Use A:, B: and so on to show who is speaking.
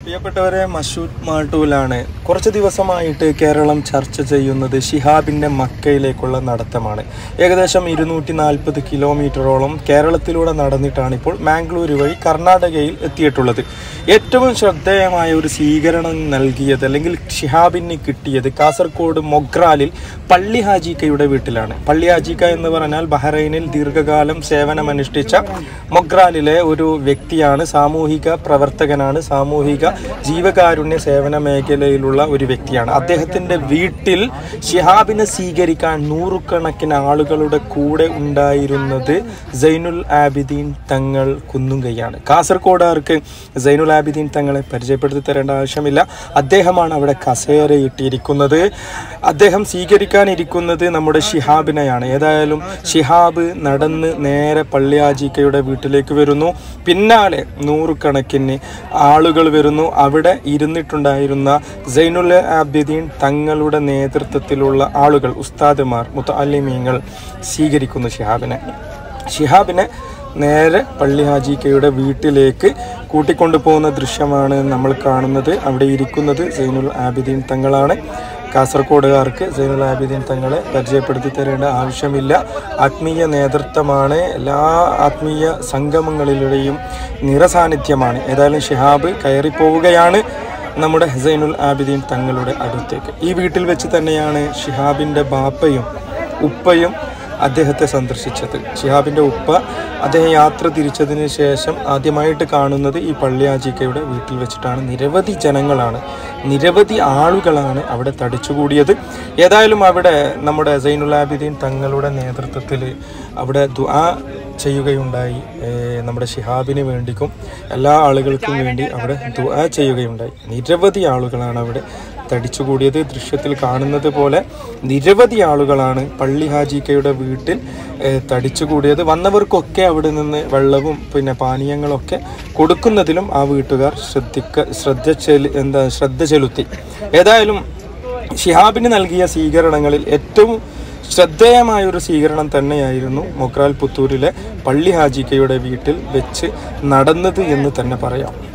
A: പ്രിയപ്പെട്ടവരെ, മഷൂദ് മാട്ടൂലാണ്. കുറച്ച് ദിവസമായിട്ട് കേരളം ചർച്ച ചെയ്യുന്നത് ഷിഹാബിൻ്റെ മക്കയിലേക്കുള്ള നടത്തമാണ്. ഏകദേശം 240 കിലോമീറ്ററോളം കേരളത്തിലൂടെ നടന്നിട്ടാണ് ഇപ്പോൾ മാംഗ്ലൂർ വഴി കർണാടകയിൽ എത്തിയിട്ടുള്ളത്. ഏറ്റവും ശ്രദ്ധേയമായ ഒരു സ്വീകരണം നൽകിയത് അല്ലെങ്കിൽ ഷിഹാബിന് കിട്ടിയത് കാസർഗോഡ് മൊഗ്രാലിൽ പള്ളി ഹാജിക്കയുടെ വീട്ടിലാണ്. പള്ളി ഹാജിക്ക എന്ന് പറഞ്ഞാൽ ബഹ്റൈനിൽ ദീർഘകാലം സേവനമനുഷ്ഠിച്ച മൊഗ്രാലിലെ ഒരു വ്യക്തിയാണ്. സാമൂഹിക പ്രവർത്തകനാണ്, സാമൂഹിക ജീവകാരുണ്യ സേവന മേഖലയിലുള്ള ഒരു വ്യക്തിയാണ്. അദ്ദേഹത്തിൻ്റെ വീട്ടിൽ ഷിഹാബിനെ സ്വീകരിക്കാൻ നൂറുകണക്കിന് ആളുകളുടെ കൂടെ ഉണ്ടായിരുന്നത് സൈനുൽ ആബിദീൻ തങ്ങൾ കുന്നുങ്കയാണ്. കാസർഗോഡുകാർക്ക് സൈനുൽ ആബിദീൻ തങ്ങളെ പരിചയപ്പെടുത്തി തരേണ്ട ആവശ്യമില്ല. അദ്ദേഹമാണ് അവിടെ കസേരയിട്ടിരിക്കുന്നത്. അദ്ദേഹം സ്വീകരിക്കാനിരിക്കുന്നത് നമ്മുടെ ഷിഹാബിനെയാണ്. ഏതായാലും ഷിഹാബ് നടന്ന് നേരെ പള്ളി ഹാജിക്കയുടെ വീട്ടിലേക്ക് വരുന്നു. പിന്നാലെ നൂറുകണക്കിന് ആളുകൾ വരുന്നു. അവിടെ ഇരുന്നിട്ടുണ്ടായിരുന്ന സൈനുൽ ആബിദീൻ തങ്ങളുടെ നേതൃത്വത്തിലുള്ള ആളുകൾ, ഉസ്താദുമാർ, മുതഅല്ലിമീങ്ങൾ സ്വീകരിക്കുന്നു ഷിഹാബിനെ നേരെ പള്ളി ഹാജിക്കയുടെ വീട്ടിലേക്ക് കൂട്ടിക്കൊണ്ടു പോകുന്ന ദൃശ്യമാണ് നമ്മൾ കാണുന്നത്. അവിടെ ഇരിക്കുന്നത് സൈനുൽ ആബിദീൻ തങ്ങളാണ്. കാസർഗോഡുകാർക്ക് സൈനുൽ ആബിദീൻ തങ്ങളെ പരിചയപ്പെടുത്തി തരേണ്ട ആവശ്യമില്ല. ആത്മീയ നേതൃത്വമാണ്, എല്ലാ ആത്മീയ സംഗമങ്ങളിലൂടെയും നിറസാന്നിധ്യമാണ്. ഏതായാലും ഷിഹാബ് കയറിപ്പോവുകയാണ് നമ്മുടെ സൈനുൽ ആബിദീൻ തങ്ങളുടെ അടുത്തേക്ക്. ഈ വീട്ടിൽ വെച്ച് തന്നെയാണ് ഷിഹാബിൻ്റെ ബാപ്പയും ഉപ്പയും അദ്ദേഹത്തെ സന്ദർശിച്ചത്. ഷിഹാബിൻ്റെ ഉപ്പ അദ്ദേഹം യാത്ര തിരിച്ചതിന് ശേഷം ആദ്യമായിട്ട് കാണുന്നത് ഈ പള്ളി ഹാജിക്കയുടെ വീട്ടിൽ വെച്ചിട്ടാണ്. നിരവധി ജനങ്ങളാണ്, നിരവധി ആളുകളാണ് അവിടെ തടിച്ചുകൂടിയത്. ഏതായാലും അവിടെ നമ്മുടെ സൈനുൽ ആബിദീൻ തങ്ങളുടെ നേതൃത്വത്തിൽ അവിടെ ദുആ ചെയ്യുകയുണ്ടായി. നമ്മുടെ ഷിഹാബിന് വേണ്ടിക്കും എല്ലാ ആളുകൾക്കും വേണ്ടി അവിടെ ദുആ ചെയ്യുകയുണ്ടായി. നിരവധി ആളുകളാണ് അവിടെ തടിച്ചുകൂടിയത്. ദൃശ്യത്തിൽ കാണുന്നത് പോലെ നിരവധി ആളുകളാണ് പള്ളി ഹാജിക്കയുടെ വീട്ടിൽ തടിച്ചുകൂടിയത്. വന്നവർക്കൊക്കെ അവിടെ നിന്ന് വെള്ളവും പിന്നെ പാനീയങ്ങളൊക്കെ കൊടുക്കുന്നതിലും ആ വീട്ടുകാർ ശ്രദ്ധ ചെലുത്തി. ഏതായാലും ഷിഹാബിന് നൽകിയ സ്വീകരണങ്ങളിൽ ഏറ്റവും ശ്രദ്ധേയമായൊരു സ്വീകരണം തന്നെയായിരുന്നു മൊഗ്രാൽ പുത്തൂരിലെ പള്ളി ഹാജിക്കയുടെ വീട്ടിൽ വെച്ച് നടന്നത് എന്ന് തന്നെ പറയാം.